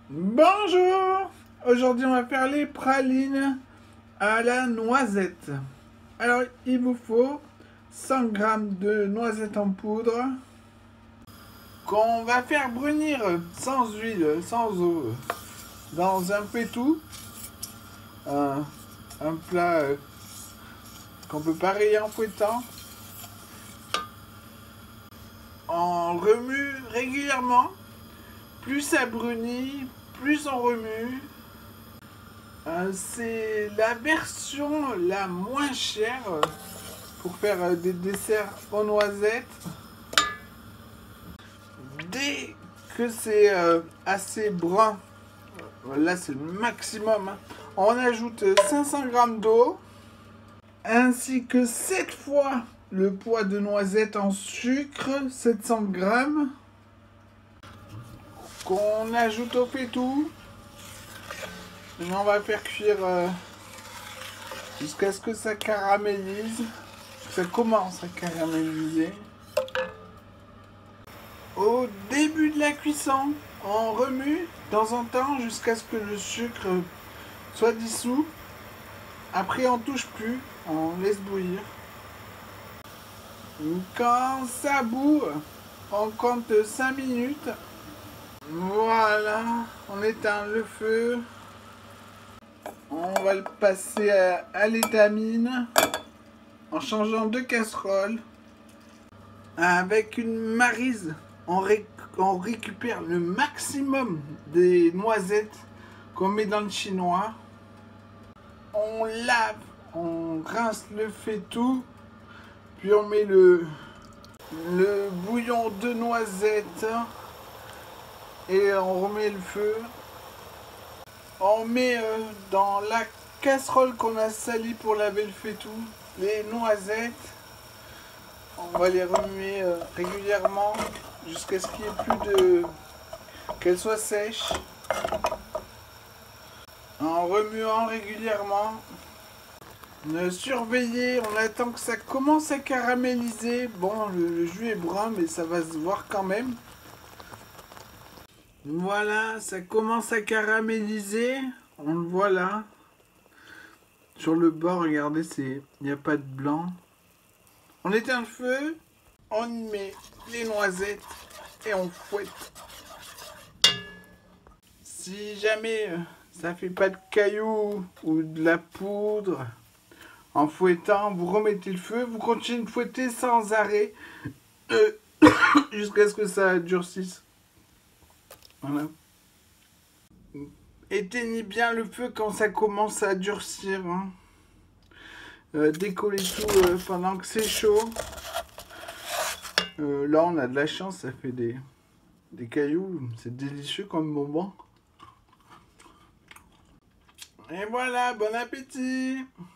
Bonjour! Aujourd'hui, on va faire les pralines à la noisette. Alors, il vous faut 100 g de noisettes en poudre qu'on va faire brunir sans huile, sans eau, dans un pétou, un plat qu'on peut pareiller en fouettant. On remue régulièrement. Plus ça brunit, plus on remue. C'est la version la moins chère pour faire des desserts aux noisettes. Dès que c'est assez brun, là c'est le maximum, hein, on ajoute 500 g d'eau ainsi que 7 fois le poids de noisettes en sucre, 700 g, qu'on ajoute au pétou. Maintenant on va faire cuire jusqu'à ce que ça caramélise, que ça commence à caraméliser. Au début de la cuisson, on remue de temps en temps jusqu'à ce que le sucre soit dissous. Après on touche plus, on laisse bouillir. Quand ça bout, on compte 5 minutes. Voilà, on éteint le feu. On va le passer à l'étamine en changeant de casserole. Avec une maryse, on récupère le maximum des noisettes qu'on met dans le chinois. On lave, on rince le faitout, puis on met le bouillon de noisettes et on remet le feu. On met dans la casserole qu'on a salie pour laver le faitout les noisettes. On va les remuer régulièrement jusqu'à ce qu'il n'y ait plus de... qu'elles soient sèches. En remuant régulièrement. Surveiller, on attend que ça commence à caraméliser. Bon, le jus est brun, mais ça va se voir quand même. Voilà, ça commence à caraméliser. On le voit là. Sur le bord, regardez, il n'y a pas de blanc. On éteint le feu, on y met les noisettes et on fouette. Si jamais ça fait pas de cailloux ou de la poudre, en fouettant, vous remettez le feu, vous continuez de fouetter sans arrêt jusqu'à ce que ça durcisse. Voilà. Éteignez bien le feu quand ça commence à durcir. Hein. Décollez tout pendant que c'est chaud. Là, on a de la chance, ça fait des cailloux. C'est délicieux comme moment. Et voilà, bon appétit!